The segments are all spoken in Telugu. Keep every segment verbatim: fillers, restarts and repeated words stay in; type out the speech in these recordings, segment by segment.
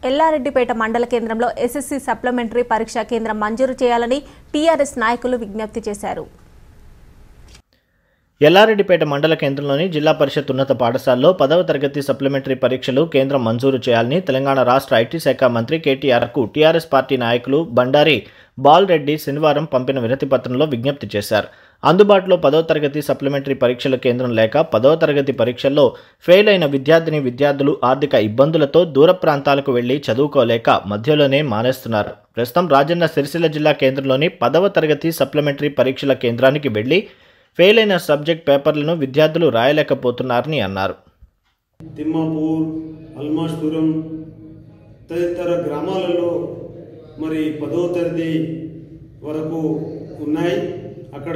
ఎల్లారెడ్డిపేట మండల కేంద్రంలో ఎస్ఎస్సీ సప్లిమెంటరీ పరీక్షా కేంద్రం మంజూరు చేయాలని టీఆర్ఎస్ నాయకులు విజ్ఞప్తి చేశారు. ఎల్లారెడ్డిపేట మండల కేంద్రంలోని జిల్లా పరిషత్ ఉన్నత పాఠశాలలో పదవ తరగతి సప్లిమెంటరీ పరీక్షలు కేంద్రం మంజూరు చేయాలని తెలంగాణ రాష్ట్ర ఐటీ శాఖ మంత్రి కేటీఆర్కు టీఆర్ఎస్ పార్టీ నాయకులు బండారి బాలరెడ్డి శనివారం పంపిన వినతి పత్రంలో విజ్ఞప్తి చేశారు. అందుబాటులో పదవ తరగతి సప్లిమెంటరీ పరీక్షల కేంద్రం లేక పదవ తరగతి పరీక్షల్లో ఫెయిల్ అయిన విద్యార్థిని విద్యార్థులు ఆర్థిక ఇబ్బందులతో దూర ప్రాంతాలకు వెళ్లి చదువుకోలేక మధ్యలోనే మానేస్తున్నారు. ప్రస్తుతం రాజన్న సిరిసిల్ల జిల్లా కేంద్రంలోని పదవ తరగతి సప్లిమెంటరీ పరీక్షల కేంద్రానికి వెళ్లి ఫెయిల్ అయిన సబ్జెక్ట్ పేపర్లను విద్యార్థులు రాయలేకపోతున్నారని అన్నారు. తిమ్మాపూర్, అల్మాష్పురం తదితర గ్రామాలలో మరి పదవ తరగతి వరకు ఉన్నాయి. అక్కడ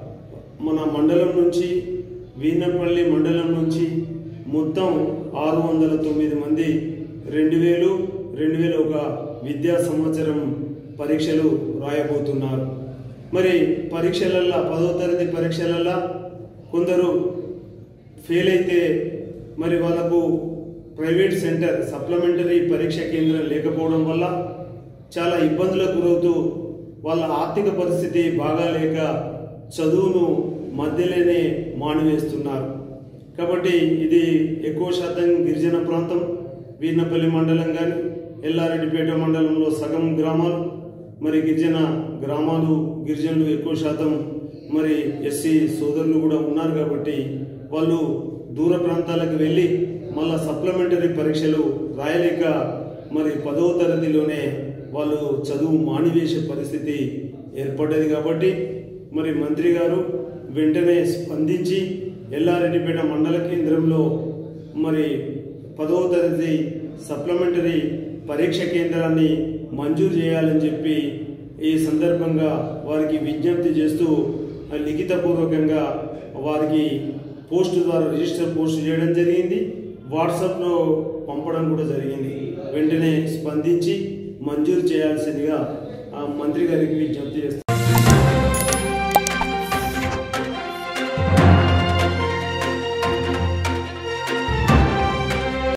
మన మండలం నుంచి వీనపల్లి మండలం నుంచి మొత్తం ఆరు వందల తొమ్మిది మంది రెండు వేలు రెండు వేల ఒక విద్యా సంవత్సరం పరీక్షలు రాయబోతున్నారు. మరి పరీక్షలల్లో పదవ తరగతి పరీక్షలల్లో కొందరు ఫెయిల్ అయితే మరి వాళ్ళకు ప్రైవేట్ సెంటర్ సప్లిమెంటరీ పరీక్ష కేంద్రం లేకపోవడం వల్ల చాలా ఇబ్బందులకు గురవుతూ వాళ్ళ ఆర్థిక పరిస్థితి బాగాలేక చదువును మధ్యలోనే మానివేస్తున్నారు. కాబట్టి ఇది ఎక్కువ శాతం గిరిజన ప్రాంతం. వీర్నపల్లి మండలం కానీ ఎల్లారెడ్డిపేట మండలంలో సగం గ్రామాలు మరి గిరిజన గ్రామాలు, గిరిజనులు ఎక్కువ శాతం మరి ఎస్సీ సోదరులు కూడా ఉన్నారు. కాబట్టి వాళ్ళు దూర ప్రాంతాలకు వెళ్ళి మళ్ళా సప్లిమెంటరీ పరీక్షలు రాయలేక మరి పదవ తరగతిలోనే వాళ్ళు చదువు మానివేసే పరిస్థితి ఏర్పడ్డది. కాబట్టి మరి మంత్రి గారు వెంటనే స్పందించి ఎల్లారెడ్డిపేట మండల కేంద్రంలో మరి పదవ తరగతి సప్లిమెంటరీ పరీక్ష కేంద్రాన్ని మంజూరు చేయాలని చెప్పి ఈ సందర్భంగా వారికి విజ్ఞప్తి చేస్తూ లిఖితపూర్వకంగా వారికి పోస్ట్ ద్వారా రిజిస్టర్ పోస్ట్ చేయడం జరిగింది. వాట్సాప్లో పంపడం కూడా జరిగింది. వెంటనే స్పందించి మంజూరు చేయాల్సిందిగా మంత్రి గారికి విజ్ఞప్తి చేస్తారు.